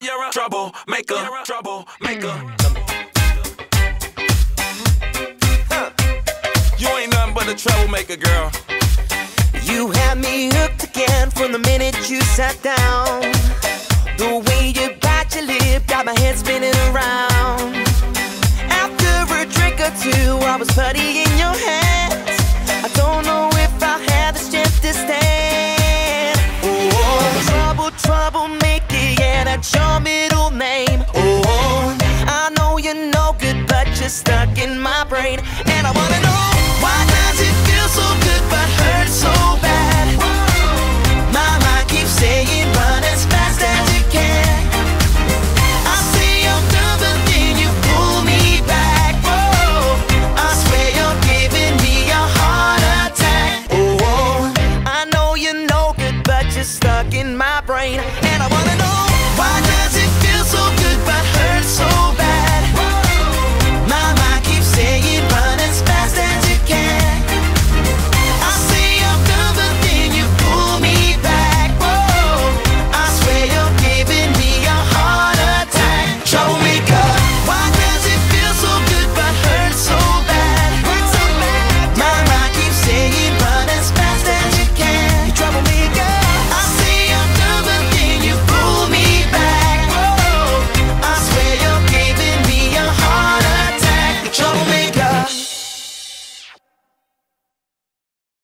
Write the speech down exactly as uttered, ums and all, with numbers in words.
You're a troublemaker, you're a troublemaker. Huh. You ain't nothing but a troublemaker, girl. You had me hooked again from the minute you sat down. The way you bite your lip got my head spinning around. After a drink or two, I was putty in your hands. I don't know if I have the strength to stand. Oh, trouble, troublemaker, yeah, that's your middle name. Oh, I know you're no good, but you're stuck in my brain.